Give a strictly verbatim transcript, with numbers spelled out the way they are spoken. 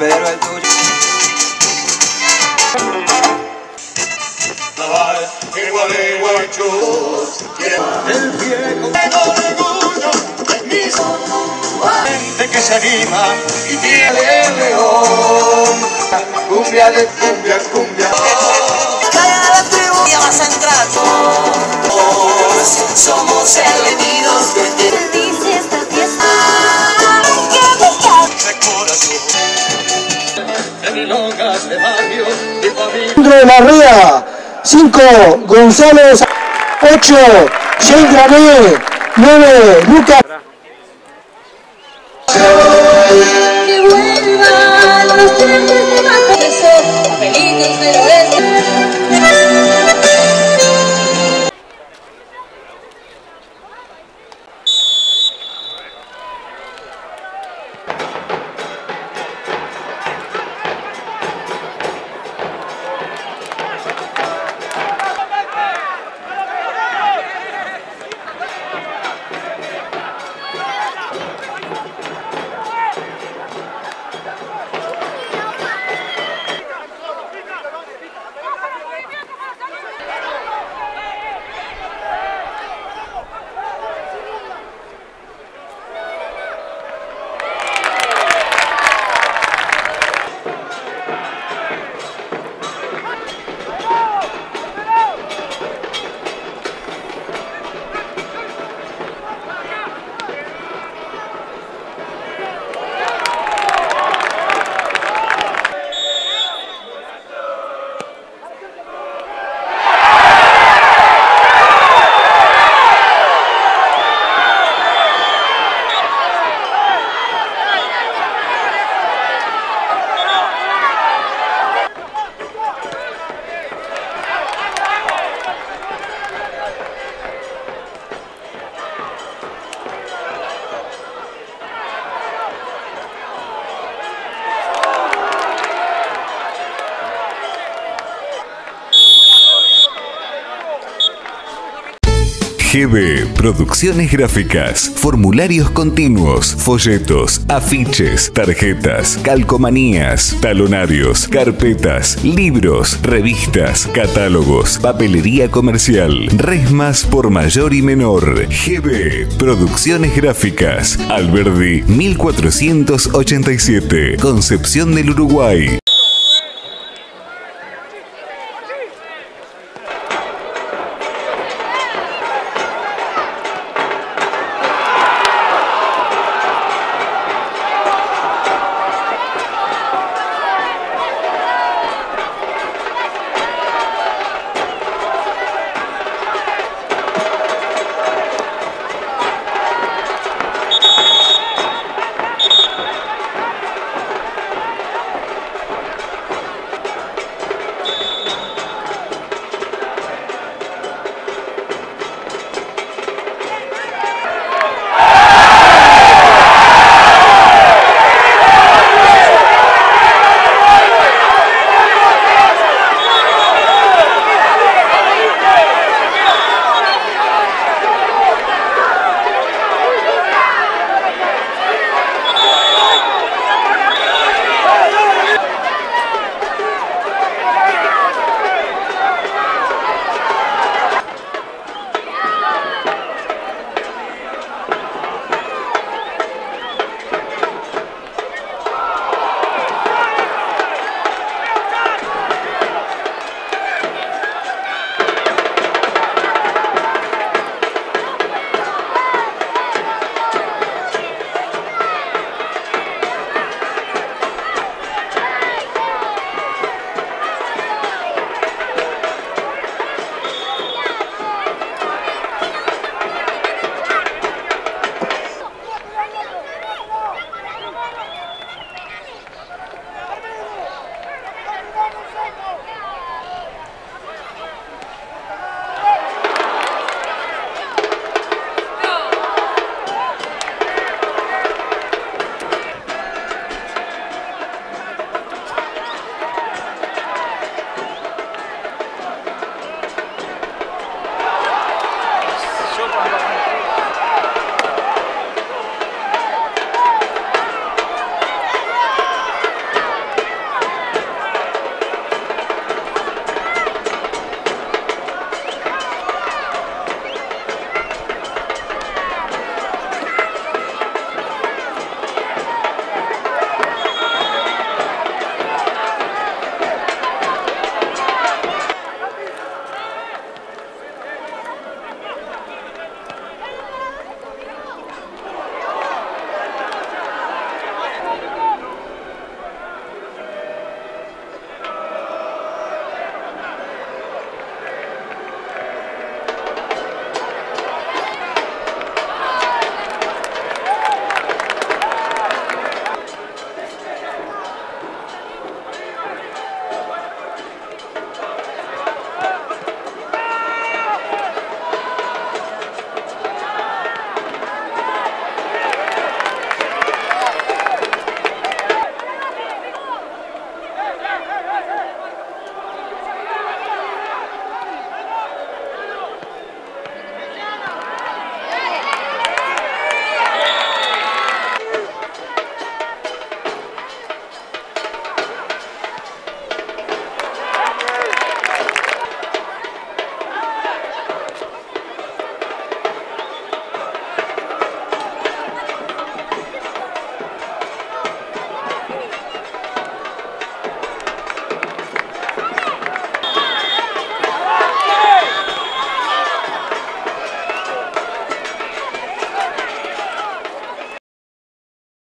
pero el tuyo. El viejo orgullo de mis gente que se anima y tiene el león. Cumbia de cumbia, cumbia. Cada tribu ya vas a entrar. Somos elegidos de ti. Dice esta fiesta. De corazón. De milongas de barrio y familia. de la Ría, cinco, Gonzalo, ocho, Shane Grané, nueve, Lucas. Que vuelvan los trenes de Baja, papelitos del oeste. G B Producciones Gráficas, formularios continuos, folletos, afiches, tarjetas, calcomanías, talonarios, carpetas, libros, revistas, catálogos, papelería comercial, resmas por mayor y menor. G B Producciones Gráficas, Alberdi mil cuatrocientos ochenta y siete, Concepción del Uruguay.